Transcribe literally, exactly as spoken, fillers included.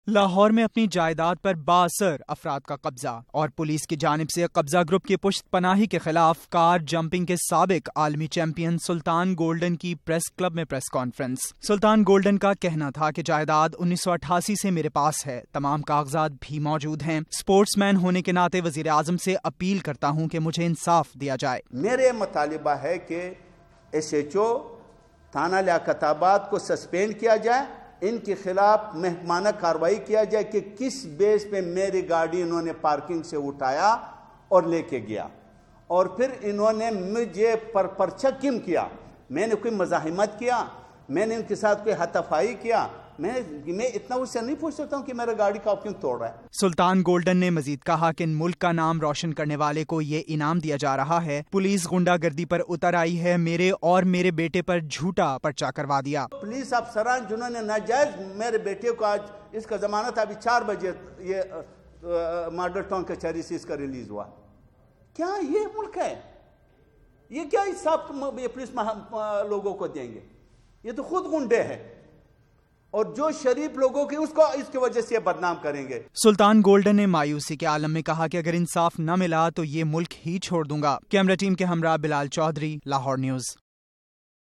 لاہور میں اپنی جائیداد پر بااثر افراد کا قبضہ اور پولیس کی جانب سے قبضہ گروپ کی پشت پناہی کے خلاف کار جمپنگ کے سابق عالمی چیمپئن سلطان گولڈن کی پریس کلب میں پریس کانفرنس۔ سلطان گولڈن کا کہنا تھا کہ جائیداد انیس سو اٹھاسی سے میرے پاس ہے، تمام کاغذات بھی موجود ہیں۔ اسپورٹس مین ہونے کے ناطے وزیر اعظم سے اپیل کرتا ہوں کہ مجھے انصاف دیا جائے۔ میرے مطالبہ ہے کہ ایس ایچ او تھانہ لیاقت آباد کو سسپینڈ کیا جائے، ان کے خلاف محکمانہ کارروائی کیا جائے کہ کس بیس پہ میری گاڑی انہوں نے پارکنگ سے اٹھایا اور لے کے گیا، اور پھر انہوں نے مجھے پر پرچہ کیوں کیا؟ میں نے کوئی مزاحمت کیا؟ میں نے ان کے ساتھ کوئی ہاتھافائی کیا؟ میں میں اتنا اس سے نہیں پوچھ سکتا ہوں کہ میرا گاڑی کا کیوں توڑ رہا ہے۔ سلطان گولڈن نے مزید کہا کہ ملک کا نام روشن کرنے والے کو یہ انعام دیا جا رہا ہے۔ پولیس غنڈہ گردی پر اتر آئی ہے، میرے اور میرے بیٹے پر جھوٹا پرچہ کروا دیا۔ پولیس افسران جنہوں نے ناجائز میرے بیٹے کو، آج اس کا ضمانت ابھی چار بجے یہ ماڈل ٹاؤن کچہری سے اس کا ریلیز ہوا۔ کیا یہ ملک ہے؟ یہ کیا حساب پولیس لوگوں کو دیں گے؟ یہ تو خود غنڈے ہیں، اور جو شریف لوگوں کی اس کو اس کی وجہ سے بدنام کریں گے۔ سلطان گولڈن نے مایوسی کے عالم میں کہا کہ اگر انصاف نہ ملا تو یہ ملک ہی چھوڑ دوں گا۔ کیمرہ ٹیم کے ہمراہ بلال چودھری، لاہور نیوز۔